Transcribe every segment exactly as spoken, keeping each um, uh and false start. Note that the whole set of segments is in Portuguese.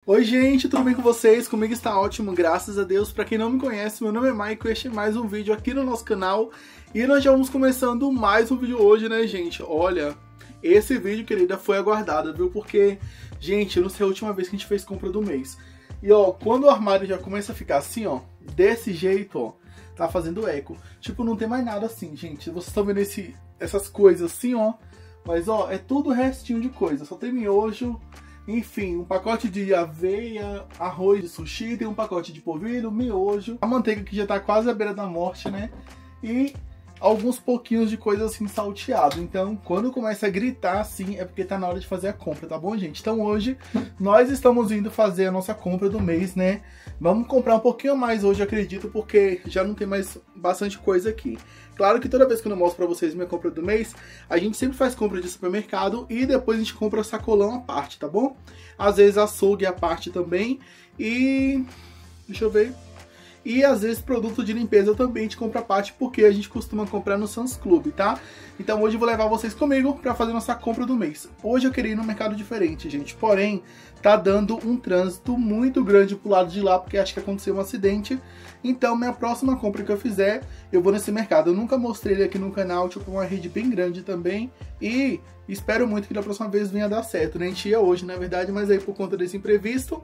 Oi gente, tudo bem com vocês? Comigo está ótimo, graças a Deus. Pra quem não me conhece, meu nome é Michael e este é mais um vídeo aqui no nosso canal. E nós já vamos começando mais um vídeo hoje, né gente? Olha, esse vídeo, querida, foi aguardado, viu? Porque, gente, não sei a última vez que a gente fez compra do mês. E ó, quando o armário já começa a ficar assim, ó, desse jeito, ó, tá fazendo eco. Tipo, não tem mais nada assim, gente. Vocês estão vendo esse, essas coisas assim, ó. Mas ó, é tudo restinho de coisa, só tem miojo. Enfim, um pacote de aveia, arroz de sushi, tem um pacote de polvilho, miojo, a manteiga que já tá quase à beira da morte, né? E alguns pouquinhos de coisa assim salteado. Então, quando começa a gritar assim, é porque tá na hora de fazer a compra, tá bom, gente? Então hoje, nós estamos indo fazer a nossa compra do mês, né? Vamos comprar um pouquinho mais hoje, acredito, porque já não tem mais bastante coisa aqui. Claro que toda vez que eu mostro pra vocês minha compra do mês, a gente sempre faz compra de supermercado e depois a gente compra sacolão à parte, tá bom? Às vezes açougue à parte também e... deixa eu ver... E às vezes produto de limpeza também a gente compra à parte, porque a gente costuma comprar no Sam's Club, tá? Então hoje eu vou levar vocês comigo pra fazer nossa compra do mês. Hoje eu queria ir num mercado diferente, gente. Porém, tá dando um trânsito muito grande pro lado de lá, porque acho que aconteceu um acidente. Então minha próxima compra que eu fizer, eu vou nesse mercado. Eu nunca mostrei ele aqui no canal, tipo uma rede bem grande também. E espero muito que da próxima vez venha dar certo, né? A gente ia hoje, na verdade, mas aí por conta desse imprevisto...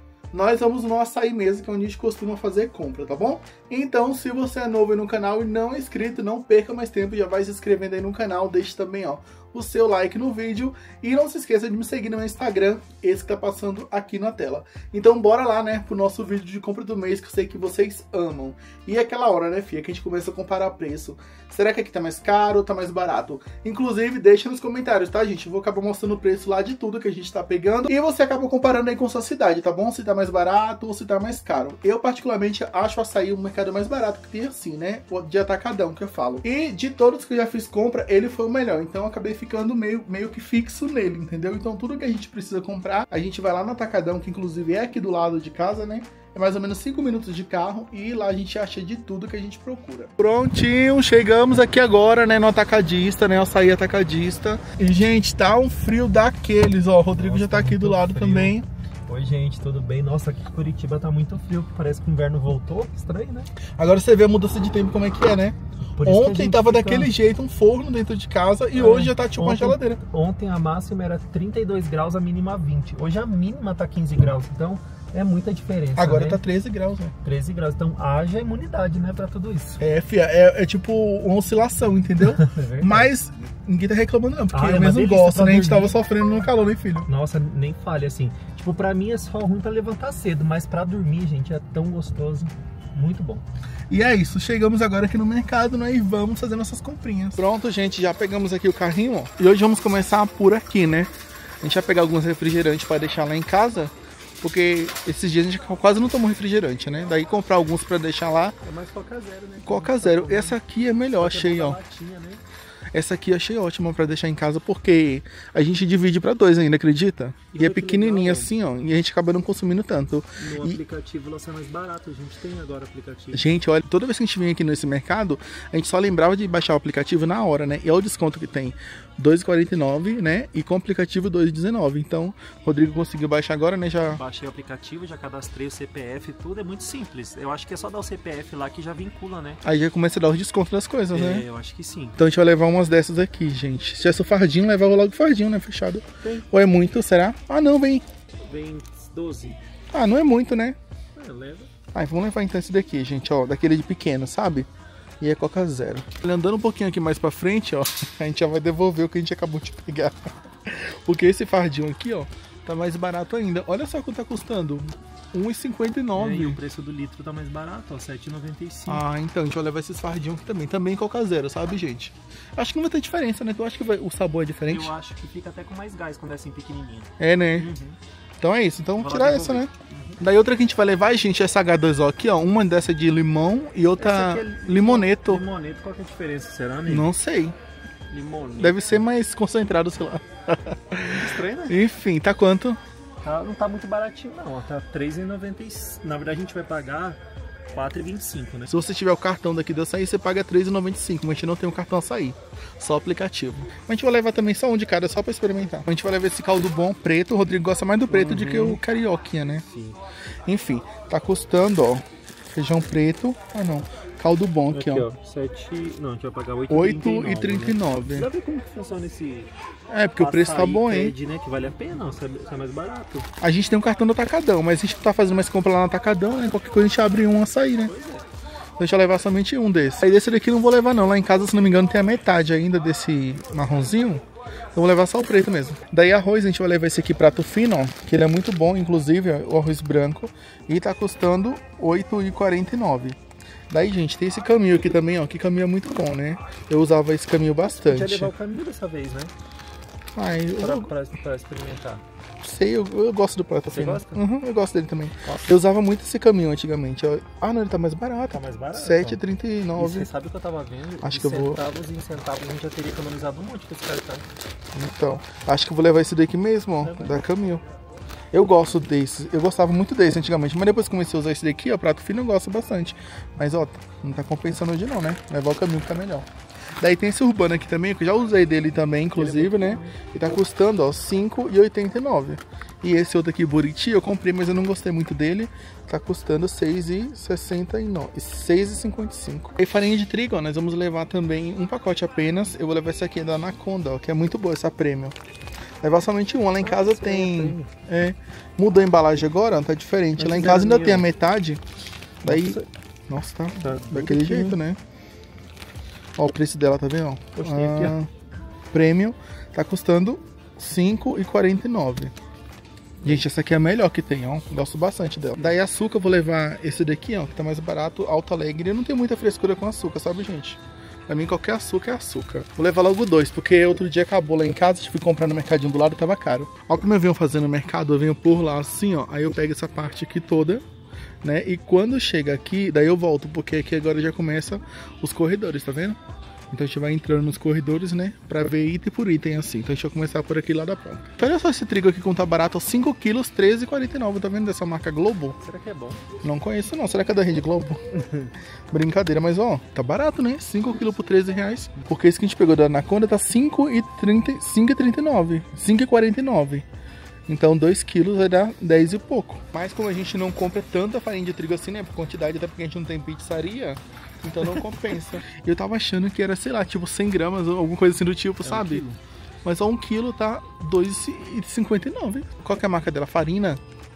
nós vamos no açaí mesmo, que é onde a gente costuma fazer compra, tá bom? Então, se você é novo aí no canal e não é inscrito, não perca mais tempo, já vai se inscrevendo aí no canal, deixe também, ó, o seu like no vídeo e não se esqueça de me seguir no meu Instagram, esse que tá passando aqui na tela. Então, bora lá, né, pro nosso vídeo de compra do mês, que eu sei que vocês amam. E é aquela hora, né, filha, que a gente começa a comparar preço. Será que aqui tá mais caro ou tá mais barato? Inclusive, deixa nos comentários, tá, gente? Eu vou acabar mostrando o preço lá de tudo que a gente tá pegando e você acaba comparando aí com sua cidade, tá bom? Se tá mais barato ou se tá mais caro. Eu, particularmente, acho o açaí o mercado mais barato que tem assim, né? De atacadão, que eu falo. E de todos que eu já fiz compra, ele foi o melhor. Então, eu acabei ficando meio, meio que fixo nele, entendeu? Então, tudo que a gente precisa comprar, a gente vai lá no atacadão, que inclusive é aqui do lado de casa, né? É mais ou menos cinco minutos de carro e lá a gente acha de tudo que a gente procura. Prontinho, chegamos aqui agora, né, no atacadista, né, açaí atacadista. E, gente, tá um frio daqueles, ó. O Rodrigo Nossa, já tá aqui do lado frio. Também. Oi gente, tudo bem? Nossa, aqui em Curitiba tá muito frio, parece que o inverno voltou, que estranho, né? Agora você vê a mudança de tempo como é que é, né? Ontem tava fica... daquele jeito, um forno dentro de casa, e é, hoje já tá tipo ontem, uma geladeira. Ontem a máxima era trinta e dois graus, a mínima vinte. Hoje a mínima tá quinze graus, então é muita diferença. Agora né? tá treze graus, né? treze graus, então haja imunidade, né, pra tudo isso. É, fia, é, é tipo uma oscilação, entendeu? É Mas ninguém tá reclamando não, porque ah, eu é mesmo gosto, né? A gente tava sofrendo no calor, né, filho? Nossa, nem fale assim. Tipo, pra mim é só ruim pra levantar cedo, mas pra dormir, gente, é tão gostoso. Muito bom. E é isso, chegamos agora aqui no mercado, né, e vamos fazer nossas comprinhas. Pronto, gente, já pegamos aqui o carrinho, ó. E hoje vamos começar por aqui, né? A gente vai pegar alguns refrigerantes para deixar lá em casa, porque esses dias a gente quase não tomou refrigerante, né? Daí comprar alguns para deixar lá. É mais Coca Zero, né? Coca Zero. Essa aqui é melhor, achei, ó. Latinha, né? Essa aqui eu achei ótima pra deixar em casa, porque a gente divide pra dois ainda, acredita? E, e é pequenininha legal, assim, ó, e a gente acaba não consumindo tanto. No e... aplicativo lá sai mais barato, a gente tem agora aplicativo. Gente, olha, toda vez que a gente vem aqui nesse mercado, a gente só lembrava de baixar o aplicativo na hora, né? E é o desconto que tem, dois reais e quarenta e nove centavos, né? E com o aplicativo dois reais e dezenove centavos. Então, o Rodrigo conseguiu baixar agora, né? Já baixei o aplicativo, já cadastrei o C P F, tudo é muito simples. Eu acho que é só dar o C P F lá que já vincula, né? Aí já começa a dar os descontos das coisas, é, né? Eu acho que sim. Então a gente vai levar umas dessas aqui, gente. Se tivesse o fardinho, levava logo o fardinho, né? Fechado. Tem. Ou é muito, será? Ah, não, vem. Vem doze. Ah, não é muito, né? É, leva. Ah, vamos levar então esse daqui, gente, ó. Daquele de pequeno, sabe? E é Coca Zero. Andando um pouquinho aqui mais pra frente, ó, a gente já vai devolver o que a gente acabou de pegar. Porque esse fardinho aqui, ó, tá mais barato ainda. Olha só quanto tá custando. um real e cinquenta e nove centavos. É, e o preço do litro tá mais barato, ó, sete reais e noventa e cinco centavos. Ah, então a gente vai levar esses fardinhos aqui também. Também Coca Zero, sabe, gente? Acho que não vai ter diferença, né? Eu acho que vai... o sabor é diferente. Eu acho que fica até com mais gás quando é assim pequenininho. É, né? Uhum. Então é isso. Então vamos tirar essa, né? Uhum. Daí outra que a gente vai levar, gente, é essa H dois O aqui, ó. Uma dessa de limão e outra é limoneto. Limoneto, qual que é a diferença? Será, amigo? Não sei. Limoneto. Deve ser mais concentrado, sei lá. Estranho, né? Enfim, tá quanto? Tá, não tá muito baratinho não, ó. Tá três reais e noventa e cinco centavos. Na verdade a gente vai pagar quatro reais e vinte e cinco centavos, né? Se você tiver o cartão daqui do açaí, você paga três reais e noventa e cinco centavos, mas a gente não tem o cartão açaí, só aplicativo. A gente vai levar também só um de cada, só pra experimentar. A gente vai levar esse caldo bom preto, o Rodrigo gosta mais do preto uhum. do que o carioquinha, né? Sim. Enfim, tá custando, ó, feijão preto, ah não, caldo bom aqui, aqui ó. ó sete, não, a gente vai pagar oito reais e trinta e nove centavos. Né? Você vai ver como que funciona esse... É, porque o preço tá bom, hein? Pede, né, que vale a pena, não, sai é mais barato. A gente tem um cartão do Atacadão, mas a gente tá fazendo mais compra lá no Atacadão, né? Qualquer coisa a gente abre um açaí, né? Pois é. Deixa eu levar somente um desses. Aí desse daqui não vou levar não, lá em casa, se não me engano, tem a metade ainda desse marronzinho. Eu vou levar só o preto mesmo. Daí arroz, a gente vai levar esse aqui prato fino, ó, que ele é muito bom, inclusive, ó, o arroz branco. E tá custando oito reais e quarenta e nove centavos. Daí, gente, tem esse caminho aqui também, ó, que caminho é muito bom, né? Eu usava esse caminho bastante. A gente vai levar o caminho dessa vez, né? Ai, pra, eu... pra, pra experimentar. Sei, eu, eu gosto do prato Você fino. gosta? Uhum, eu gosto dele também. Nossa. Eu usava muito esse caminho antigamente. Eu... Ah, não, ele tá mais barato. Tá mais barato? sete reais e trinta e nove centavos. Você sabe o que eu tava vendo? Acho de que eu vou... centavos em centavos a gente já teria economizado um monte com esse cartão. Então, acho que eu vou levar esse daqui mesmo, ó, é da Camil. Eu gosto desse, eu gostava muito desse antigamente, mas depois que comecei a usar esse daqui, ó, prato fino eu gosto bastante. Mas ó, não tá compensando hoje não, né? Levar o Camil que tá melhor. Daí tem esse Urbano aqui também, que eu já usei dele também, inclusive, né? E tá custando, ó, cinco reais e oitenta e nove centavos. E esse outro aqui, Buriti, eu comprei, mas eu não gostei muito dele. Tá custando seis reais e sessenta e nove centavos, seis reais e cinquenta e cinco centavos. E farinha de trigo, ó, nós vamos levar também um pacote apenas. Eu vou levar esse aqui da Anaconda, ó, que é muito boa essa Premium. Levar somente uma, lá em casa tem... É, mudou a embalagem agora, ó, tá diferente. Lá em casa ainda tem a metade. Daí... Nossa, tá, tá daquele jeito, né? Ó o preço dela, tá vendo? Poxa, aqui, ó. Premium tá custando cinco reais e quarenta e nove centavos. Gente, essa aqui é a melhor que tem, ó. Gosto bastante dela. Daí açúcar, eu vou levar esse daqui, ó, que tá mais barato, Alto Alegre. Eu não tenho muita frescura com açúcar, sabe, gente? Pra mim, qualquer açúcar é açúcar. Vou levar logo dois, porque outro dia acabou lá em casa, fui comprar no mercadinho do lado e tava caro. Ó como eu venho fazendo no mercado, eu venho por lá assim, ó. Aí eu pego essa parte aqui toda, né? E quando chega aqui, daí eu volto, porque aqui agora já começa os corredores, tá vendo? Então a gente vai entrando nos corredores, né? Pra ver item por item assim. Então a gente vai começar por aqui lá da ponta. Então olha só esse trigo aqui como tá barato, ó, cinco quilos, treze reais e quarenta e nove centavos. Tá vendo dessa marca Globo? Será que é bom? Não conheço não. Será que é da Rede Globo? Brincadeira, mas ó, tá barato, né? cinco quilos por treze reais. Porque esse que a gente pegou da Anaconda tá cinco reais e trinta e nove centavos. cinco reais e quarenta e nove centavos. Então dois quilos vai dar dez e pouco. Mas como a gente não compra tanta farinha de trigo assim, né? Por quantidade, até porque a gente não tem pizzaria, então não compensa. Eu tava achando que era, sei lá, tipo cem gramas ou alguma coisa assim do tipo, é sabe? Um Mas ó, um quilo tá dois reais e cinquenta e nove centavos. Qual que é a marca dela? Farina?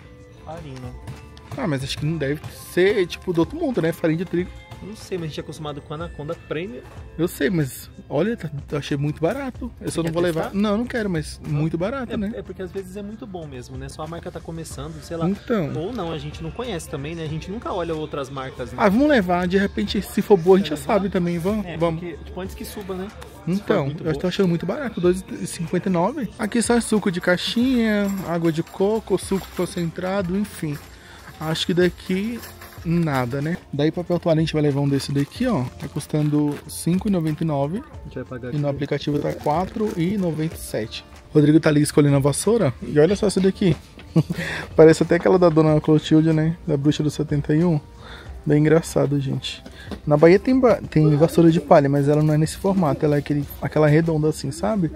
Farina. Ah, mas acho que não deve ser, tipo, do outro mundo, né? Farinha de trigo. Não sei, mas a gente é acostumado com a Anaconda Premium. Eu sei, mas olha, tá, eu achei muito barato. Eu só não vou levar. Não, não quero, mas não. Muito barato, é, né? É porque às vezes é muito bom mesmo, né? Só a marca tá começando, sei lá. Então. Ou não, a gente não conhece também, né? A gente nunca olha outras marcas, né? Ah, vamos levar. De repente, se for boa, a gente já sabe também. Vamos. É, vamos. Porque, tipo, antes que suba, né? Então, eu boa. Tô achando muito barato, dois reais e cinquenta e nove centavos. Aqui sai suco de caixinha, água de coco, suco concentrado, enfim. Acho que daqui... nada, né? Daí papel toalha a gente vai levar um desse daqui, ó. Tá custando cinco reais e noventa e nove centavos. A gente vai pagar e no aplicativo tá quatro reais e noventa e sete centavos. Rodrigo tá ali escolhendo a vassoura. E olha só essa daqui. Parece até aquela da dona Clotilde, né? Da bruxa do setenta e um. Bem engraçado, gente. Na Bahia tem, tem vassoura de palha, mas ela não é nesse formato. Ela é aquele, aquela redonda assim, sabe?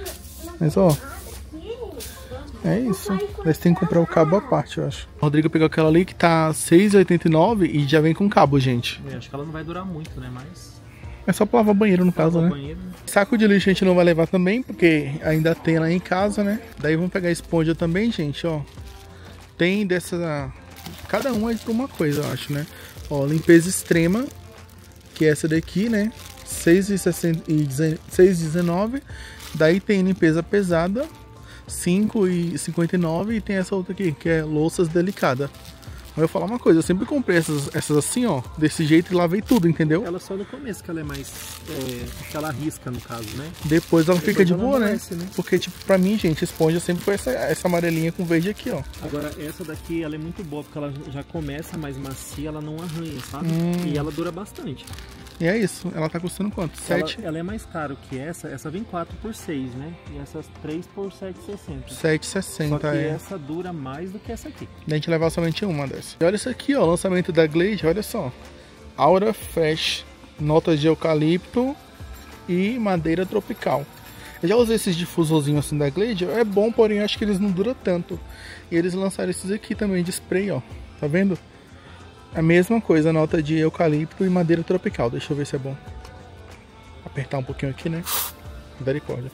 Mas ó... é isso. Mas tem que comprar o cabo à parte, eu acho. O Rodrigo pegou aquela ali que tá seis reais e oitenta e nove centavos e já vem com cabo, gente. É, acho que ela não vai durar muito, né? Mas... é só pra lavar banheiro, no caso, né? Banheiro. Saco de lixo a gente não vai levar também, porque ainda tem lá em casa, né? Daí vamos pegar a esponja também, gente, ó. Tem dessa... cada um é pra uma coisa, eu acho, né? Ó, limpeza extrema, que é essa daqui, né? seis reais e dezenove centavos. Daí tem limpeza pesada, cinco reais e cinquenta e nove centavos, e tem essa outra aqui, que é louças delicada. Mas eu vou falar uma coisa, eu sempre comprei essas, essas assim, ó, desse jeito e lavei tudo, entendeu? Ela só no começo que ela é mais, é, que ela arrisca no caso, né? Depois ela Depois fica de ela boa, né? amolece, né? Porque, tipo, pra mim, gente, esponja sempre foi essa, essa amarelinha com verde aqui, ó. Agora, essa daqui, ela é muito boa, porque ela já começa mais macia, ela não arranha, sabe? Hum. E ela dura bastante. E é isso, ela tá custando quanto? sete? Ela, ela é mais cara que essa, essa vem quatro por seis, né? E essas três por sete e sessenta. sete e sessenta, Só que é. essa dura mais do que essa aqui. A gente levar somente uma dessa. E olha isso aqui, ó, lançamento da Glade, olha só. Aura Fresh, notas de eucalipto e madeira tropical. Eu já usei esses difusorzinhos assim da Glade, é bom, porém acho que eles não duram tanto. E eles lançaram esses aqui também de spray, ó, tá vendo? A mesma coisa, nota de eucalipto e madeira tropical. Deixa eu ver se é bom. Apertar um pouquinho aqui, né? Misericórdia.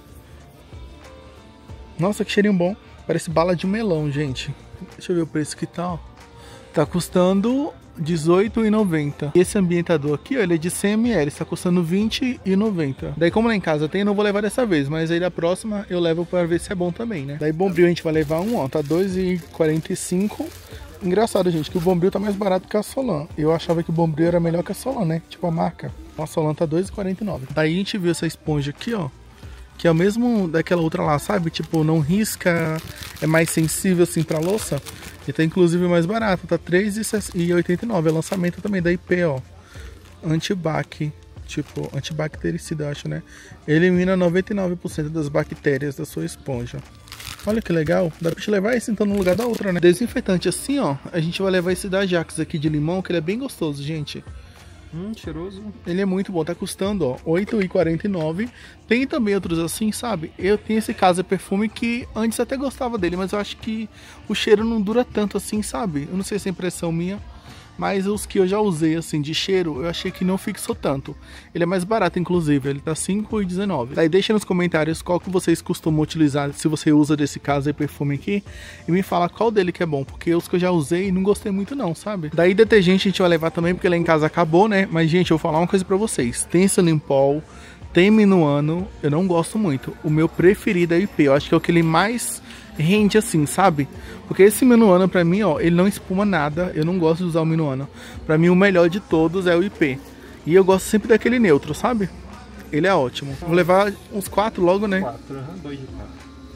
Nossa, que cheirinho bom. Parece bala de melão, gente. Deixa eu ver o preço que tá, ó. Tá custando dezoito reais e noventa centavos. Esse ambientador aqui, ó, ele é de cem mililitros. Tá custando vinte reais e noventa centavos. Daí, como lá em casa tem, eu não vou levar dessa vez. Mas aí da próxima eu levo pra ver se é bom também, né? Daí, Bombril a gente vai levar um, ó. Tá dois reais e quarenta e cinco centavos. Engraçado, gente, que o Bombril tá mais barato que a Solan. Eu achava que o Bombril era melhor que a Solan, né? Tipo a marca. A Solan tá dois reais e quarenta e nove centavos. Daí a gente viu essa esponja aqui, ó. Que é o mesmo daquela outra lá, sabe? Tipo, não risca, é mais sensível assim pra louça. E tá inclusive mais barato, tá três reais e oitenta e nove centavos. É lançamento também da I P, ó. Antibac. Tipo, antibactericida, eu acho, né? Elimina noventa e nove por cento das bactérias da sua esponja. Olha que legal, dá pra te levar esse então no lugar da outra, né? Desinfetante assim, ó, a gente vai levar esse da Ajax aqui de limão, que ele é bem gostoso, gente. Hum, cheiroso. Ele é muito bom, tá custando, ó, oito reais e quarenta e nove centavos. Tem também outros assim, sabe? Eu tenho esse Casa Perfume que antes até gostava dele, mas eu acho que o cheiro não dura tanto assim, sabe? Eu não sei se é impressão minha. Mas os que eu já usei, assim, de cheiro, eu achei que não fixou tanto. Ele é mais barato, inclusive. Ele tá cinco reais e dezenove centavos. Daí deixa nos comentários qual que vocês costumam utilizar, se você usa desse Casa Perfume aqui. E me fala qual dele que é bom, porque os que eu já usei não gostei muito não, sabe? Daí detergente a gente vai levar também, porque lá em casa acabou, né? Mas, gente, eu vou falar uma coisa pra vocês. Tem esse Limpol, tem Minuano, eu não gosto muito. O meu preferido é o I P. Eu acho que é o que ele mais rende assim, sabe? Porque esse Minuano pra mim, ó, ele não espuma nada. Eu não gosto de usar o Minuano. Pra mim o melhor de todos é o I P. E eu gosto sempre daquele neutro, sabe? Ele é ótimo. Vou levar uns quatro logo, né? quatro, uhum, dois de quatro.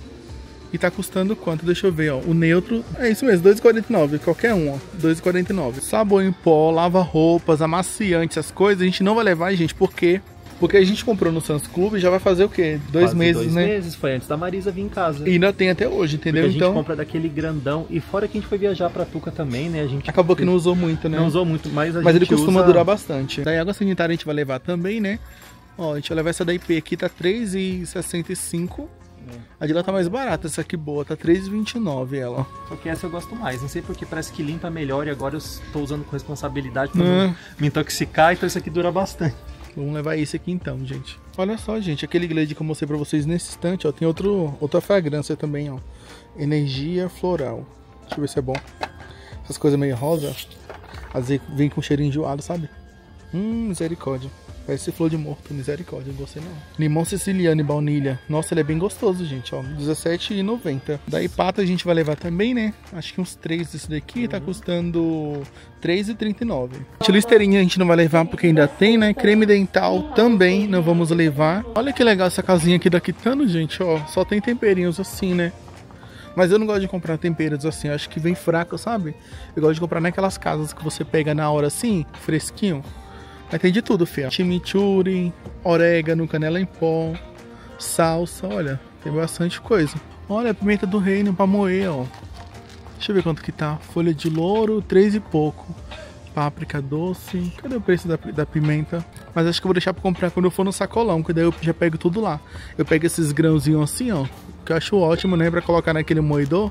E tá custando quanto? Deixa eu ver, ó. O neutro, é isso mesmo, dois reais e quarenta e nove centavos. Qualquer um, ó. dois reais e quarenta e nove centavos. Sabão em pó, lava-roupas, amaciante, essas coisas. A gente não vai levar, gente, por quê? Porque a gente comprou no Sam's Club e já vai fazer o quê? Dois Quase meses, dois né? Dois meses, foi antes da Marisa vir em casa. E ainda tem até hoje, entendeu? Porque a gente então compra daquele grandão. E fora que a gente foi viajar pra Tuca também, né? A gente acabou que não usou muito, né? Não usou muito, mas a mas gente ele costuma usa... durar bastante. Daí água sanitária a gente vai levar também, né? Ó, a gente vai levar essa da I P aqui, tá três reais e sessenta e cinco centavos. É. A de lá tá mais barata, essa aqui boa, tá três reais e vinte e nove centavos ela. Só que essa eu gosto mais, não sei porque parece que limpa melhor e agora eu tô usando com responsabilidade pra não não me intoxicar, então isso aqui dura bastante. Vamos levar esse aqui então, gente. Olha só, gente, aquele Glade que eu mostrei pra vocês nesse instante, ó, tem outro, outra fragrância também, ó. Energia floral. Deixa eu ver se é bom. Essas coisas meio rosa, às vezes vem com cheirinho enjoado, sabe? Hum, misericórdia. Parece flor de morto, misericórdia, não gostei não. Limão siciliano e baunilha. Nossa, ele é bem gostoso, gente, ó. dezessete reais e noventa centavos. Daí pata a gente vai levar também, né? Acho que uns três desse daqui, uhum. Tá custando três reais e trinta e nove centavos. Listerine a gente não vai levar porque ainda tem, né? Creme dental também não vamos levar. Olha que legal essa casinha aqui da Kitano, gente, ó. Só tem temperinhos assim, né? Mas eu não gosto de comprar temperos assim, acho que vem fraco, sabe? Eu gosto de comprar naquelas casas que você pega na hora assim, fresquinho. Aí tem de tudo, filho. Chimichurri, orégano, canela em pó, salsa, olha, tem bastante coisa. Olha a pimenta do reino pra moer, ó. Deixa eu ver quanto que tá. Folha de louro, três e pouco. Páprica doce. Cadê o preço da, da pimenta? Mas acho que eu vou deixar pra comprar quando eu for no sacolão, que daí eu já pego tudo lá. Eu pego esses grãozinhos assim, ó, que eu acho ótimo, né, pra colocar naquele moedor.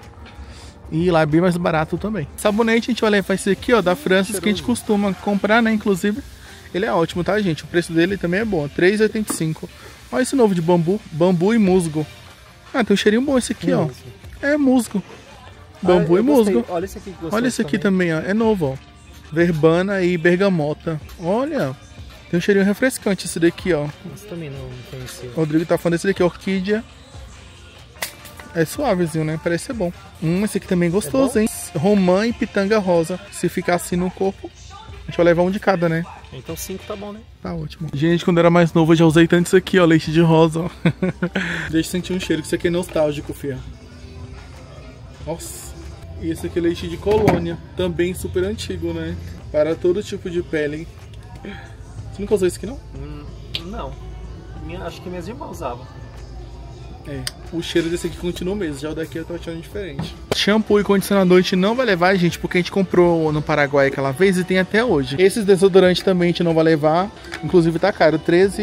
E lá é bem mais barato também. Sabonete a gente vai levar esse aqui, ó, da Francis, que a gente costuma comprar, né, inclusive. Ele é ótimo, tá, gente? O preço dele também é bom, três reais e oitenta e cinco centavos. Olha esse novo de bambu, bambu e musgo. Ah, tem um cheirinho bom esse aqui, ó. É musgo. Bambu ah, e musgo. Olha esse aqui que Olha esse aqui também, ó. É novo, ó. Verbana e bergamota. Olha, tem um cheirinho refrescante esse daqui, ó. Esse também não conhecia. O Rodrigo tá falando desse daqui, orquídea. É suavezinho, né? Parece ser bom. Hum, esse aqui também é gostoso, é hein? Romã e pitanga rosa. Se ficar assim no corpo, a gente vai levar um de cada, né? Então cinco tá bom, né? Tá ótimo. Gente, quando eu era mais novo eu já usei tanto isso aqui, ó. Leite de rosa, ó. Deixa eu sentir um cheiro, que isso aqui é nostálgico, filha. Nossa. E esse aqui é leite de colônia. Também super antigo, né? Para todo tipo de pele. Você nunca usou esse aqui, não? Hum, não. Minha, acho que minhas irmãs usavam. É, o cheiro desse aqui continua o mesmo, já o daqui eu tô achando diferente. Shampoo e condicionador a gente não vai levar, gente, porque a gente comprou no Paraguai aquela vez e tem até hoje. Esses desodorantes também a gente não vai levar, inclusive tá caro, treze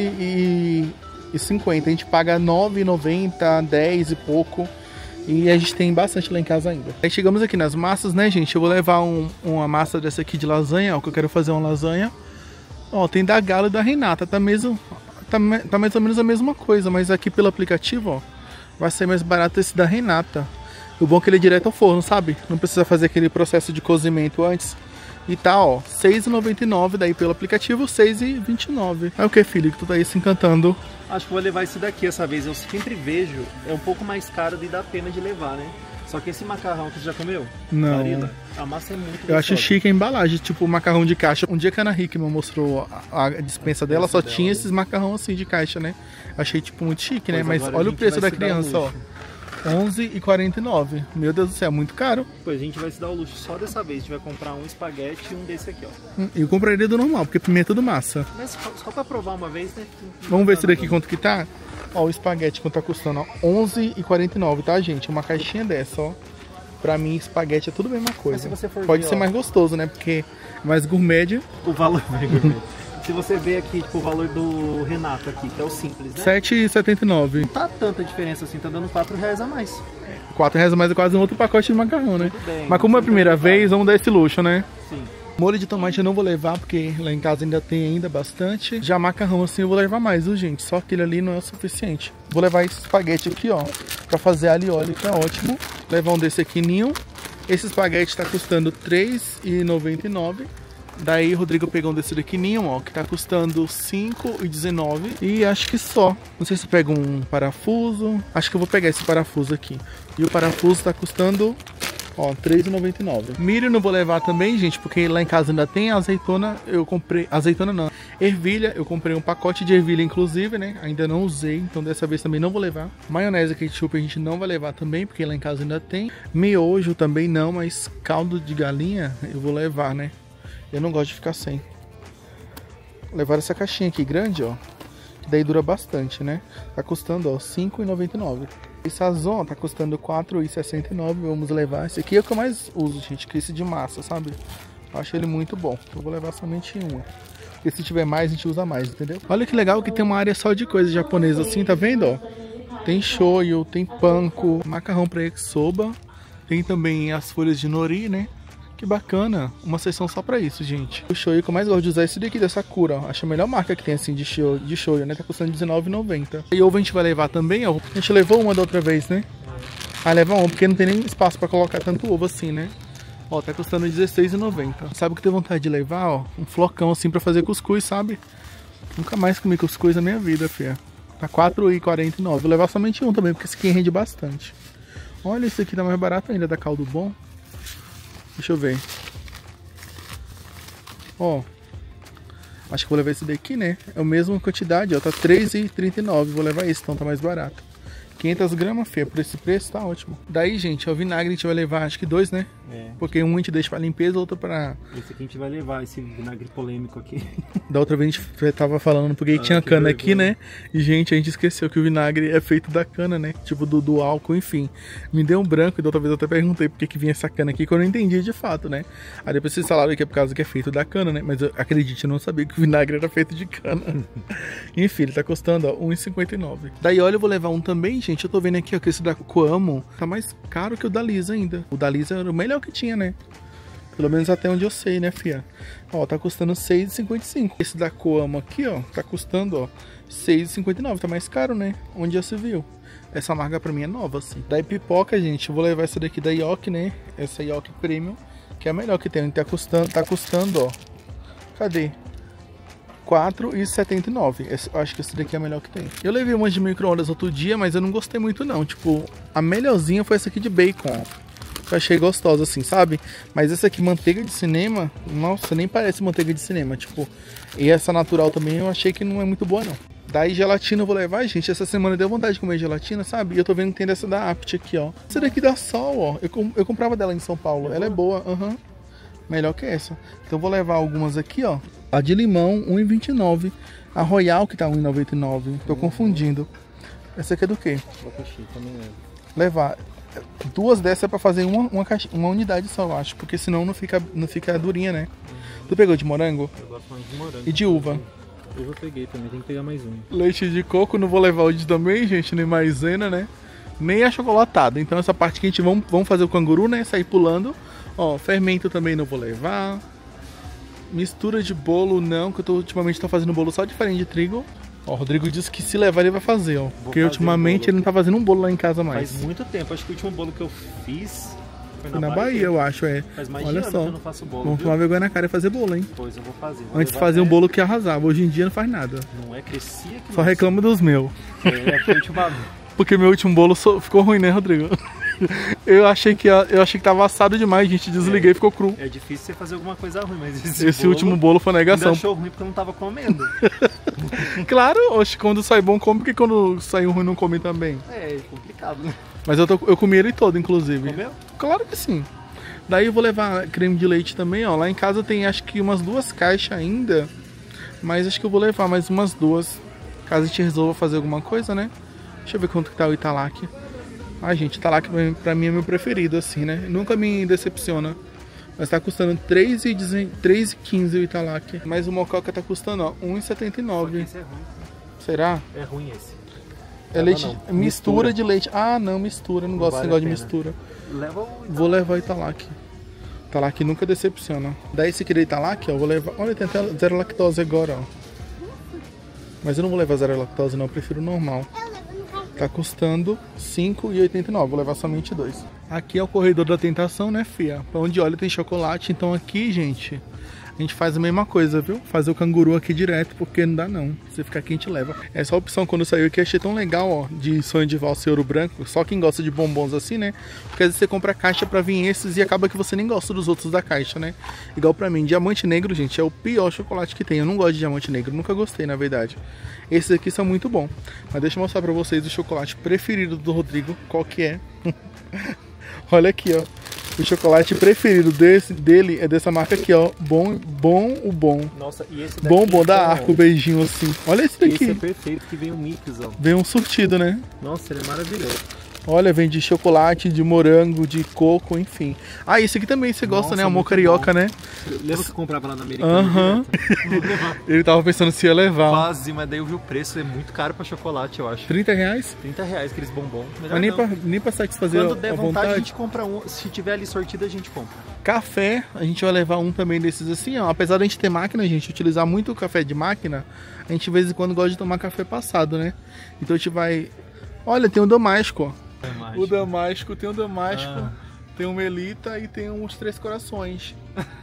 e cinquenta. A gente paga nove e noventa, dez e pouco. E a gente tem bastante lá em casa ainda. Aí chegamos aqui nas massas, né, gente? Eu vou levar um, uma massa dessa aqui de lasanha, ó, que eu quero fazer uma lasanha. Ó, tem da Galo e da Renata, tá mesmo... Tá, tá mais ou menos a mesma coisa, mas aqui pelo aplicativo, ó, vai ser mais barato esse da Renata. O bom é que ele é direto ao forno, sabe? Não precisa fazer aquele processo de cozimento antes. E tá, ó, seis e noventa e nove, daí pelo aplicativo, seis e vinte e nove. É o que, filho? Que tu tá aí se encantando? Acho que vou levar esse daqui essa vez. Eu sempre vejo, é um pouco mais caro e dá pena de levar, né? Só que esse macarrão que você já comeu? Não. Marina, a massa é muito Eu gostosa. acho chique a embalagem, tipo macarrão de caixa. Um dia que a Ana Hickman mostrou a, a dispensa dela, só dela, tinha esses macarrão assim de caixa, né? Achei tipo muito chique, né? Mas olha o preço da criança, ó. onze e quarenta e nove. Meu Deus do céu, muito caro. Pois a gente vai se dar o luxo só dessa vez. A gente vai comprar um espaguete e um desse aqui, ó. Eu compraria do normal, porque primeiro é tudo massa. Mas só pra provar uma vez, né? Vamos ver esse daqui quanto que tá? Ó, o espaguete quanto tá custando, ó. onze e quarenta e nove, tá, gente? Uma caixinha dessa, ó. Pra mim, espaguete é tudo a mesma coisa. Mas se você for Pode ver, ser ó, mais gostoso, né? Porque é mais gourmet. O valor é gourmet. Se você ver aqui, tipo, o valor do Renato aqui, que é o simples, né? sete e setenta e nove. Não tá tanta diferença assim, tá dando quatro reais a mais. quatro reais a mais é quase um outro pacote de macarrão, né? Tudo bem, mas como é a primeira vez, vamos dar esse luxo, né? Sim. Molho de tomate eu não vou levar, porque lá em casa ainda tem ainda bastante. Já macarrão assim eu vou levar mais, viu, gente? Só aquele ali não é o suficiente. Vou levar esse espaguete aqui, ó, pra fazer ali óleo, que é ótimo. Levar um desse aqui, ninho. Esse espaguete tá custando três e noventa e nove. Daí o Rodrigo pegou um desse daqui, ninho, ó, que tá custando cinco e dezenove. E acho que só. Não sei se eu pego um parafuso. Acho que eu vou pegar esse parafuso aqui. E o parafuso tá custando... Ó, três e noventa e nove. Milho não vou levar também, gente, porque lá em casa ainda tem azeitona. Eu comprei... Azeitona não. Ervilha. Eu comprei um pacote de ervilha, inclusive, né? Ainda não usei, então dessa vez também não vou levar. Maionese, ketchup a gente não vai levar também, porque lá em casa ainda tem. Miojo também não, mas caldo de galinha eu vou levar, né? Eu não gosto de ficar sem. Levar essa caixinha aqui grande, ó. Que daí dura bastante, né? Tá custando, ó, cinco e noventa e nove. Esse Sazon tá custando quatro e sessenta e nove. Vamos levar. Esse aqui é o que eu mais uso, gente, que é esse de massa, sabe? Eu acho ele muito bom. Eu vou levar somente uma. Porque se tiver mais, a gente usa mais, entendeu? Olha que legal que tem uma área só de coisa japonesa assim, tá vendo, ó? Tem shoyu, tem panko, macarrão pra yakisoba. Tem também as folhas de nori, né? Que bacana, uma seção só pra isso, gente. O shoyu que eu mais gosto de usar é esse daqui da Sakura, ó. Acho a melhor marca que tem, assim, de shoyu, de shoyu, né? Tá custando dezenove e noventa. E ovo a gente vai levar também, ó. A gente levou uma da outra vez, né? Ah, leva uma, porque não tem nem espaço pra colocar tanto ovo assim, né? Ó, tá custando dezesseis e noventa. Sabe o que eu tenho vontade de levar, ó? Um flocão, assim, pra fazer cuscuz, sabe? Nunca mais comi cuscuz na minha vida, filha. Tá quatro e quarenta e nove. Vou levar somente um também, porque esse aqui rende bastante. Olha, esse aqui tá mais barato ainda, da Caldo Bom. Deixa eu ver. Ó. Acho que vou levar esse daqui, né? É a mesma quantidade, ó. Tá três e trinta e nove. Vou levar esse, então tá mais barato. quinhentas gramas, feia. Por esse preço, tá ótimo. Daí, gente, ó, o vinagre a gente vai levar, acho que dois, né? É. Porque um a gente deixa pra limpeza, outro pra... Esse aqui a gente vai levar, esse vinagre polêmico aqui. Da outra vez a gente tava falando porque ah, tinha cana vergonha. aqui, né? E, gente, a gente esqueceu que o vinagre é feito da cana, né? Tipo, do, do álcool, enfim. Me deu um branco e da outra vez eu até perguntei por que que vinha essa cana aqui, que eu não entendi de fato, né? Aí depois vocês falaram que é por causa que é feito da cana, né? Mas eu, acredite, eu não sabia que o vinagre era feito de cana. Enfim, ele tá custando, ó, um e cinquenta e nove. Daí, olha, eu vou levar um também, gente. Eu tô vendo aqui, ó, que esse da Coamo tá mais caro que o da Lisa ainda. O da Lisa era o melhor que tinha, né? Pelo menos até onde eu sei, né, fia? Ó, tá custando seis e cinquenta e cinco. Esse da Coamo aqui, ó, tá custando, ó, seis e cinquenta e nove. Tá mais caro, né? Onde já se viu. Essa marca pra mim é nova, assim. Daí pipoca, gente, eu vou levar essa daqui da Yoki, né? Essa Yoki Premium, que é a melhor que tem. Tá custando, tá custando, ó. Cadê? quatro e setenta e nove. Eu acho que esse daqui é a melhor que tem. Eu levei umas de micro-ondas outro dia, mas eu não gostei muito, não. Tipo, a melhorzinha foi essa aqui de bacon, ó. Eu achei gostosa assim, sabe? Mas essa aqui, manteiga de cinema, nossa, nem parece manteiga de cinema, tipo. E essa natural também eu achei que não é muito boa, não. Daí gelatina eu vou levar, gente. Essa semana deu vontade de comer gelatina, sabe? E eu tô vendo que tem dessa da Apt aqui, ó. Essa daqui dá Sol, ó. Eu, eu comprava dela em São Paulo. Ela é boa, aham. Uhum. Melhor que essa. Então eu vou levar algumas aqui, ó. A de limão, um real e vinte e nove centavos. A Royal que tá um real e noventa e nove centavos. Tô confundindo. Essa aqui é do quê? Abacaxi também é. Levar. Duas dessas é pra fazer uma, uma, caixa, uma unidade só, eu acho. Porque senão não fica, não fica durinha, né? Uhum. Tu pegou de morango? Eu gosto mais de morango. E de uva? Uva eu peguei também, tem que pegar mais um. Leite de coco, não vou levar hoje também, gente. Nem maisena, né? Nem achocolatado. Então essa parte que a gente vamos, vamos fazer o canguru, né? Sair pulando. Ó, fermento também não vou levar. Mistura de bolo não, que eu tô, ultimamente tô fazendo bolo só de farinha de trigo. Ó, o Rodrigo disse que se levar ele vai fazer, ó. Vou porque fazer ultimamente um ele não tá fazendo um bolo lá em casa mais. Faz muito tempo, acho que o último bolo que eu fiz foi na, na Bahia. Bahia, eu acho, é. Faz mais Olha de ano só. que eu não faço bolo. Vamos viu? tomar vergonha na cara e fazer bolo, hein? Pois eu vou fazer. Vou Antes de fazer um bolo que arrasava, hoje em dia não faz nada. Não é, crescia que só reclama dos meus. É, foi ultimamente. Porque meu último bolo ficou ruim, né, Rodrigo? Eu achei que eu achei que tava assado demais, gente. Desliguei e é, ficou cru. É difícil você fazer alguma coisa ruim, mas esse, esse bolo, último bolo foi negação. Ainda achou ruim porque eu não tava comendo. Claro, oxe, quando sai bom come, porque quando sai ruim não come também. É, é complicado, né? Mas eu, tô, eu comi ele todo, inclusive. Comeu? Claro que sim. Daí eu vou levar creme de leite também, ó. Lá em casa tem acho que umas duas caixas ainda. Mas acho que eu vou levar mais umas duas. Caso a gente resolva fazer alguma coisa, né? Deixa eu ver quanto que tá o Italac. Ai, gente, Italac pra mim é meu preferido, assim, né? Nunca me decepciona. Mas tá custando três reais e quinze o Italac. Mas o Mococa tá custando, ó, um real e setenta e nove. Esse é ruim. Será? É ruim esse. É Leva leite, mistura, mistura de leite. Ah, não, mistura. Não, não gosto vale de mistura. Leva o Vou levar o Italac. Italac nunca decepciona. Daí esse aqui do Italac, ó, vou levar... Olha, tem até zero lactose agora, ó. Mas eu não vou levar zero lactose, não. Eu prefiro normal. Tá custando cinco reais e oitenta e nove centavos. Vou levar somente dois. Aqui é o corredor da tentação, né, fia? Pra onde olha tem chocolate. Então aqui, gente, a gente faz a mesma coisa, viu? Fazer o canguru aqui direto, porque não dá não. Se ficar aqui, a gente leva. Essa opção, quando saiu aqui, achei tão legal, ó. De sonho de valsa e ouro branco. Só quem gosta de bombons assim, né? Porque às vezes você compra a caixa pra vir esses e acaba que você nem gosta dos outros da caixa, né? Igual pra mim, diamante negro, gente, é o pior chocolate que tem. Eu não gosto de diamante negro, nunca gostei, na verdade. Esses aqui são muito bons. Mas deixa eu mostrar pra vocês o chocolate preferido do Rodrigo. Qual que é? Olha aqui, ó. O chocolate preferido desse, dele é dessa marca aqui, ó. Bom, bom, o bom. Nossa, e esse daqui bom, bom da é Arco, beijinho assim. Olha esse daqui. Esse é perfeito, que vem um mix, ó. Vem um surtido, né? Nossa, ele é maravilhoso. Olha, vem de chocolate, de morango, de coco, enfim. Ah, esse aqui também você gosta, Nossa, né? Amor carioca, bom. Né? Lembra que eu comprava lá na Americana? Aham. Uhum. Ele tava pensando se ia levar. Quase, mas daí eu vi o preço, é muito caro pra chocolate, eu acho. trinta reais? trinta reais, aqueles bombons. Mas nem pra, nem pra satisfazer Quando der a vontade, vontade, a gente compra um. Se tiver ali sortida, a gente compra. Café, a gente vai levar um também desses assim, ó. Apesar da gente ter máquina, a gente utilizar muito o café de máquina, a gente de vez em quando gosta de tomar café passado, né? Então a gente vai... Olha, tem o Damasco, ó. Damasco. O Damasco, tem o Damasco, ah. Tem o Melita e tem uns Três Corações.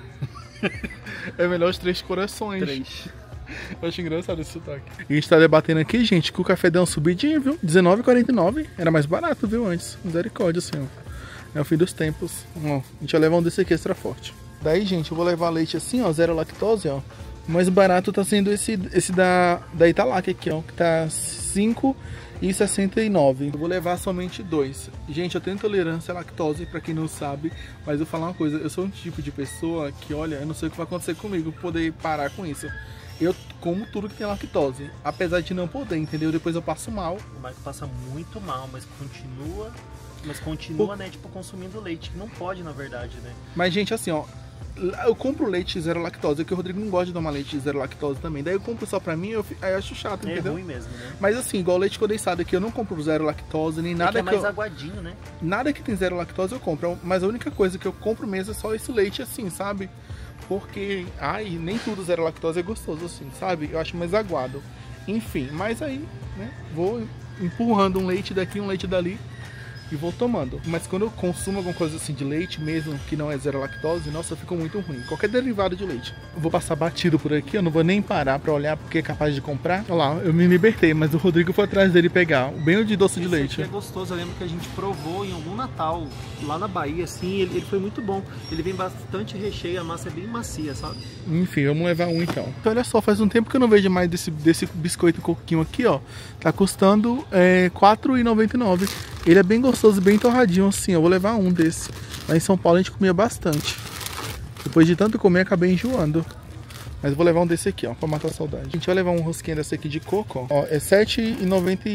É melhor os Três Corações. Três. Eu acho engraçado esse sotaque. E a gente tá debatendo aqui, gente, que o café deu uma subidinha, viu? dezenove reais e quarenta e nove centavos. Era mais barato, viu, antes. Misericórdia, assim, ó. É o fim dos tempos. Ó, a gente vai levar um desse aqui extra forte. Daí, gente, eu vou levar leite assim, ó, zero lactose, ó. O mais barato tá sendo esse, esse da, da Italac aqui, ó, que tá cinco reais e sessenta e nove centavos. Eu vou levar somente dois. Gente, eu tenho intolerância à lactose, pra quem não sabe, mas eu vou falar uma coisa, eu sou um tipo de pessoa que, olha, eu não sei o que vai acontecer comigo pra poder parar com isso. Eu como tudo que tem lactose, apesar de não poder, entendeu? Depois eu passo mal. O Marco passa muito mal, mas continua... Mas continua, o... né, tipo, consumindo leite, que não pode, na verdade, né? Mas, gente, assim, ó, eu compro leite zero lactose, que o Rodrigo não gosta de tomar leite zero lactose também. Daí eu compro só pra mim, eu, aí eu acho chato, é entendeu? É ruim mesmo, né? Mas assim, igual leite condensado aqui, eu não compro zero lactose, nem nada é que é mais eu... aguadinho, né? Nada que tem zero lactose eu compro, mas a única coisa que eu compro mesmo é só esse leite assim, sabe? Porque, ai, nem tudo zero lactose é gostoso assim, sabe? Eu acho mais aguado. Enfim, mas aí, né, vou empurrando um leite daqui, um leite dali. E vou tomando. Mas quando eu consumo alguma coisa assim de leite, mesmo que não é zero lactose, nossa, fica muito ruim. Qualquer derivado de leite. Eu vou passar batido por aqui, eu não vou nem parar pra olhar porque é capaz de comprar. Olha lá, eu me libertei, mas o Rodrigo foi atrás dele pegar. Bem o de doce Esse de leite. Aqui é gostoso, eu lembro que a gente provou em algum Natal, lá na Bahia, assim, ele, ele foi muito bom. Ele vem bastante recheio, a massa é bem macia, sabe? Enfim, vamos levar um então. Então olha só, faz um tempo que eu não vejo mais desse, desse biscoito coquinho aqui, ó. Tá custando é, quatro reais e noventa e nove centavos. Ele é bem gostoso, bem torradinho assim. Eu vou levar um desse. Lá em São Paulo a gente comia bastante. Depois de tanto comer, acabei enjoando. Mas eu vou levar um desse aqui, ó, pra matar a saudade. A gente vai levar um rosquinha desse aqui de coco, ó. É sete reais e noventa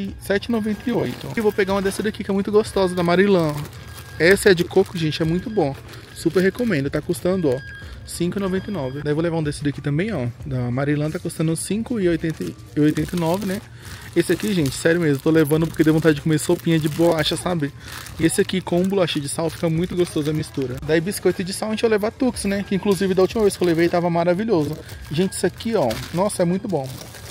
e oito. E vou pegar uma dessa daqui que é muito gostosa, da Marilã. Essa é de coco, gente, é muito bom. Super recomendo, tá custando, ó, cinco reais e noventa e nove. Daí eu vou levar um desse daqui também, ó, da Marilã, tá custando cinco reais e oitenta e nove, né? Esse aqui, gente, sério mesmo, tô levando porque deu vontade de comer sopinha de bolacha, sabe? E esse aqui com bolacha de sal fica muito gostoso a mistura. Daí biscoito de sal a gente vai levar Tux, né? Que inclusive da última vez que eu levei tava maravilhoso. Gente, isso aqui, ó, nossa, é muito bom.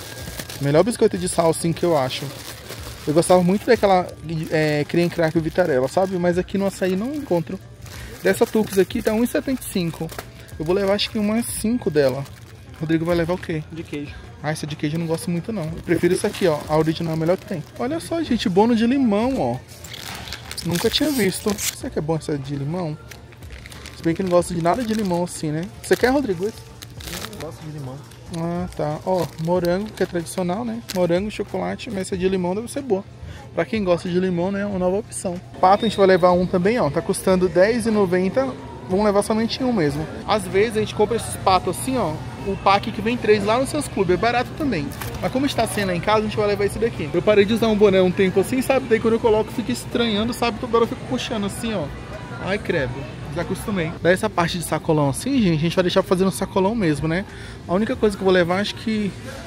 Melhor biscoito de sal, assim, que eu acho. Eu gostava muito daquela é, creme crack Vitarella, sabe? Mas aqui no açaí não encontro. Dessa Tux aqui tá um real e setenta e cinco. Eu vou levar acho que umas cinco dela. O Rodrigo vai levar o quê? De queijo. Ah, essa de queijo eu não gosto muito não. Eu prefiro isso aqui, ó. A original é a melhor que tem. Olha só, gente, bono de limão, ó. Nunca tinha visto. Será que é bom essa de limão? Se bem que não gosto de nada de limão assim, né? Você quer, Rodrigo? Esse? Eu gosto de limão. Ah, tá. Ó, morango, que é tradicional, né? Morango, chocolate, mas essa de limão deve ser boa. Pra quem gosta de limão, né? É uma nova opção. Pato a gente vai levar um também, ó. Tá custando dez reais e noventa centavos. Vamos levar somente um mesmo. Às vezes a gente compra esses patos assim, ó. O pack que vem três lá nos seus clubes. É barato também. Mas como está sendo lá em casa, a gente vai levar esse daqui. Eu parei de usar um boné um tempo assim, sabe? Daí quando eu coloco, fica estranhando, sabe? Toda hora eu fico puxando assim, ó. Ai, credo. Já acostumei. Daí essa parte de sacolão assim, gente, a gente vai deixar fazendo sacolão mesmo, né? A única coisa que eu vou levar, acho que...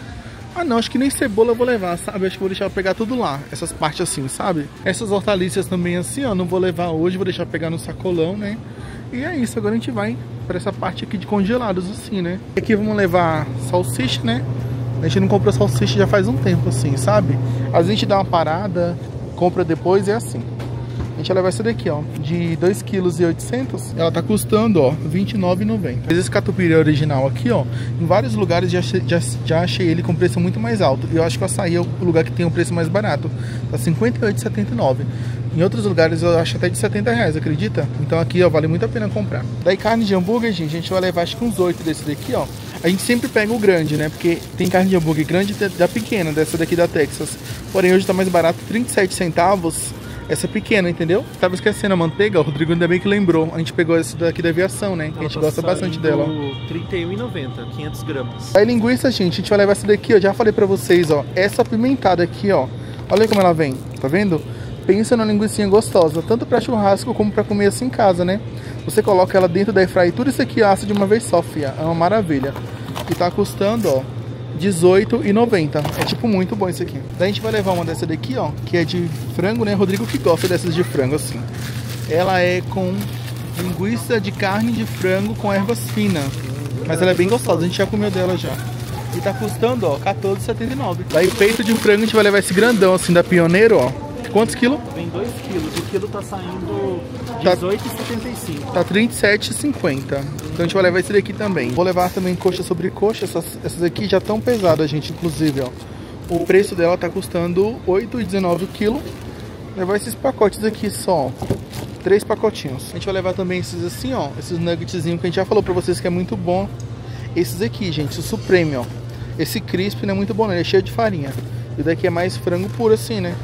Ah não, acho que nem cebola eu vou levar, sabe? Acho que vou deixar eu pegar tudo lá. Essas partes assim, sabe? Essas hortaliças também assim, ó. Não vou levar hoje, vou deixar pegar no sacolão, né? E é isso, agora a gente vai para essa parte aqui de congelados assim, né? Aqui vamos levar salsicha, né? A gente não comprou salsicha já faz um tempo assim, sabe? Às vezes a gente dá uma parada, compra depois e é assim. A gente vai levar essa daqui, ó, de dois vírgula oitocentos quilos. Ela tá custando, ó, vinte e nove reais e noventa centavos. Esse catupiry original aqui, ó, em vários lugares já, já, já achei ele com preço muito mais alto. E eu acho que o açaí é o lugar que tem o preço mais barato. Tá cinquenta e oito reais e setenta e nove centavos. Em outros lugares eu acho até de setenta reais, acredita? Então aqui, ó, vale muito a pena comprar. Daí carne de hambúrguer, gente, a gente vai levar acho que uns oito desse daqui, ó. A gente sempre pega o grande, né? Porque tem carne de hambúrguer grande da pequena, dessa daqui da Texas. Porém, hoje tá mais barato, trinta e sete centavos. Essa pequena, entendeu? Tava esquecendo a manteiga, o Rodrigo ainda bem que lembrou. A gente pegou essa daqui da aviação, né? Que a gente gosta bastante dela. trinta e um reais e noventa centavos, quinhentos gramas. Aí linguiça, gente, a gente vai levar essa daqui, ó. Já falei pra vocês, ó. Essa apimentada aqui, ó. Olha como ela vem, tá vendo? Pensa numa linguicinha gostosa, tanto pra churrasco como pra comer assim em casa, né? Você coloca ela dentro da airfryer, tudo isso aqui assa de uma vez só, fia. É uma maravilha. E tá custando, ó, dezoito reais e noventa centavos. É tipo muito bom isso aqui. Daí a gente vai levar uma dessa daqui, ó, que é de frango, né? Rodrigo que gosta dessas de frango assim. Ela é com linguiça de carne de frango com ervas finas. Mas ela é bem gostosa, a gente já comeu dela já. E tá custando, ó, quatorze reais e setenta e nove centavos. Daí peito de frango a gente vai levar esse grandão assim da Pioneiro, ó. Quantos quilos? Vem dois quilos. O quilo tá saindo dezoito reais e setenta e cinco centavos. Tá trinta e sete reais e cinquenta centavos. Então a gente vai levar esse daqui também. Vou levar também coxa sobre coxa. Essas, essas aqui já estão pesadas, gente, inclusive, ó. O preço dela tá custando oito reais e dezenove centavos o quilo. Vou levar esses pacotes aqui só, ó. Três pacotinhos. A gente vai levar também esses assim, ó. Esses nuggetzinhos que a gente já falou pra vocês que é muito bom. Esses aqui, gente, o Supreme, ó. Esse crisp não é muito bom, né? Ele é cheio de farinha. E daqui é mais frango puro assim, né?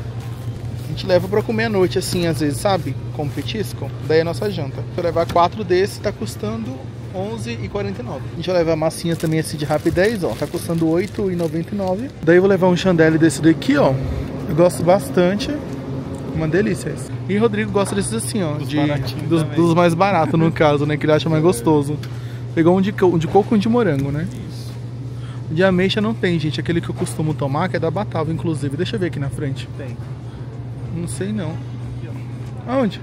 A gente leva pra comer à noite assim, às vezes, sabe? Como petisco. Daí é a nossa janta. Vou levar quatro desses, tá custando onze reais e quarenta e nove centavos. A gente vai levar massinha também assim de rapidez, ó. Tá custando oito reais e noventa e nove centavos. Daí eu vou levar um chandelle desse daqui, ó. Eu gosto bastante. Uma delícia esse. E o Rodrigo gosta desses assim, ó. Dos, de, dos, dos mais baratos, no caso, né? Que ele acha mais gostoso. Pegou um de, um de coco e um de morango, né? Isso. De ameixa não tem, gente. Aquele que eu costumo tomar, que é da Batava, inclusive. Deixa eu ver aqui na frente. Tem. Não sei não. Aonde?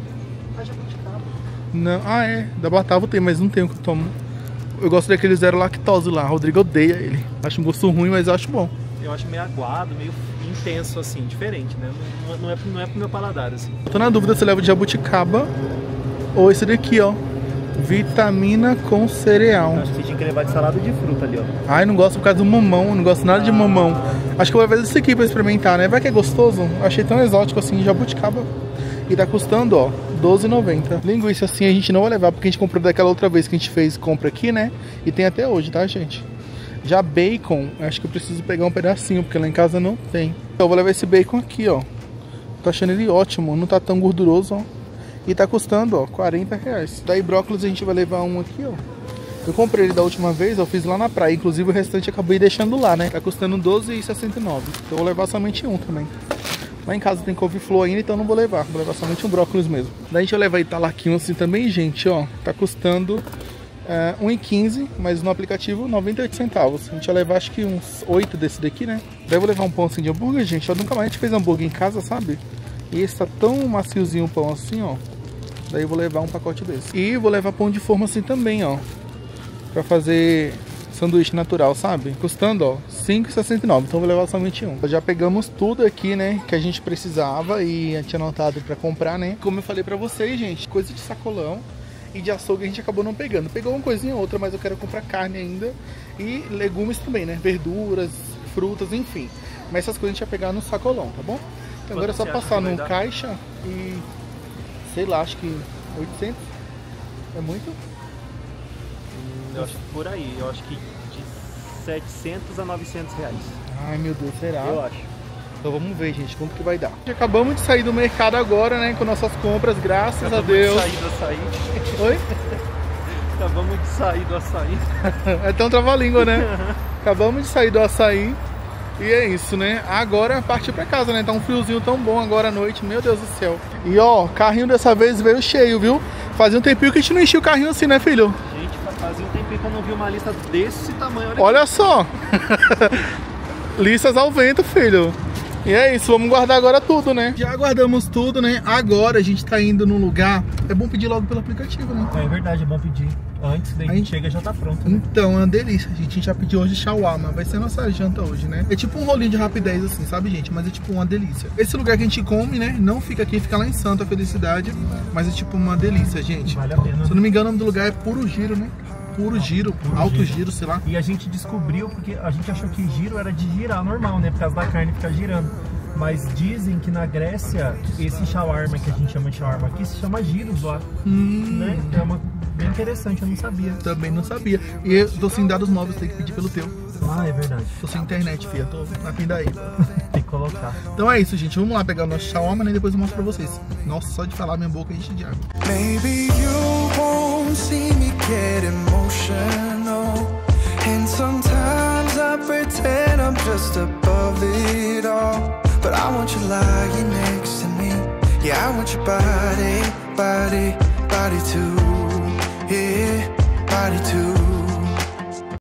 Não. Ah, é. Da Batava tem, mas não tem o que eu tomo. Eu gosto daquele zero lactose lá. O Rodrigo odeia ele. Acho um gosto ruim, mas eu acho bom. Eu acho meio aguado, meio intenso assim, diferente, né? Não, não, é, não é pro meu paladar, assim. Eu tô na dúvida se eu levo de jabuticaba ou esse daqui, ó. Vitamina com cereal. Eu acho que você tinha que levar de salada de fruta ali, ó. Ai, não gosto por causa do mamão. Não gosto nada de mamão. Acho que eu vou levar esse aqui pra experimentar, né? Vai que é gostoso. Eu achei tão exótico assim, jabuticaba. E tá custando, ó, doze reais e noventa centavos. Linguiça assim a gente não vai levar, porque a gente comprou daquela outra vez que a gente fez compra aqui, né? E tem até hoje, tá, gente? Já bacon, acho que eu preciso pegar um pedacinho, porque lá em casa não tem. Então eu vou levar esse bacon aqui, ó. Tô achando ele ótimo, não tá tão gorduroso, ó. E tá custando, ó, quarenta reais. Daí brócolis a gente vai levar um aqui, ó. Eu comprei ele da última vez, eu fiz lá na praia. Inclusive o restante eu acabei deixando lá, né? Tá custando doze reais e sessenta e nove centavos. Então eu vou levar somente um também. Lá em casa tem couve-flor ainda, então não vou levar. Vou levar somente um brócolis mesmo. Daí a gente vai levar italaquinho assim também, gente, ó. Tá custando é, um real e quinze centavos, mas no aplicativo noventa e oito centavos. A gente vai levar acho que uns oito desse daqui, né? Daí eu vou levar um pão assim de hambúrguer, gente. Eu nunca mais a gente fez hambúrguer em casa, sabe? E esse tá tão maciozinho o pão assim, ó. Daí eu vou levar um pacote desse. E vou levar pão de forma assim também, ó. Pra fazer sanduíche natural, sabe? Custando, ó, cinco reais e sessenta e nove centavos. Então eu vou levar somente um. Já pegamos tudo aqui, né? Que a gente precisava e a gente tinha anotado pra comprar, né? Como eu falei pra vocês, gente, coisa de sacolão e de açougue a gente acabou não pegando. Pegou uma coisinha ou outra, mas eu quero comprar carne ainda. E legumes também, né? Verduras, frutas, enfim. Mas essas coisas a gente vai pegar no sacolão, tá bom? Então agora é só passar no caixa e... sei lá, acho que oitocentos. É muito? Eu acho por aí, eu acho que de setecentos a novecentos reais. Ai meu Deus, será? Eu acho. Então vamos ver, gente, quanto que vai dar. Acabamos de sair do mercado agora, né, com nossas compras, graças Acabamos a Deus. Acabamos de sair do açaí. Oi? Acabamos de sair do açaí. É tão trava-língua, né? Acabamos de sair do açaí. E é isso, né? Agora partir pra casa, né? Tá um friozinho tão bom agora à noite, meu Deus do céu. E ó, carrinho dessa vez veio cheio, viu? Fazia um tempinho que a gente não enchia o carrinho assim, né, filho? Gente, fazia um tempinho que eu não vi uma lista desse tamanho. Olha, olha só! Listas ao vento, filho. E é isso, vamos guardar agora tudo, né? Já guardamos tudo, né? Agora a gente tá indo num lugar... É bom pedir logo pelo aplicativo, né? É verdade, é bom pedir. Antes daí a gente chega já tá pronto, né? Então, é uma delícia. A gente já pediu hoje shawarma. Vai ser a nossa janta hoje, né? É tipo um rolinho de rapidez assim, sabe, gente? Mas é tipo uma delícia. Esse lugar que a gente come, né? Não fica aqui, fica lá em Santa Felicidade. Mas é tipo uma delícia, gente. Vale a pena. Se eu não me engano, o nome do lugar é Puro Giro, né? Puro Giro, Puro Alto giro. giro, sei lá. E a gente descobriu, porque a gente achou que giro era de girar normal, né? Por causa da carne ficar girando. Mas dizem que na Grécia, esse shawarma que a gente chama de shawarma aqui, se chama gyros lá. Hum. Né? É uma bem interessante, eu não sabia. Também não sabia. E eu tô sem dados móveis, tem que pedir pelo teu. Ah, é verdade. Tô sem internet, filha, tô na pindaí. Tem que colocar. Então é isso, gente. Vamos lá pegar o nosso shawarma, né? E depois eu mostro pra vocês. Nossa, só de falar minha boca enche de água. Maybe you won't see me get emotional. And sometimes I pretend I'm just above it all. But I want you lying next to me. Yeah, I want your body, body, body too. Yeah, body too.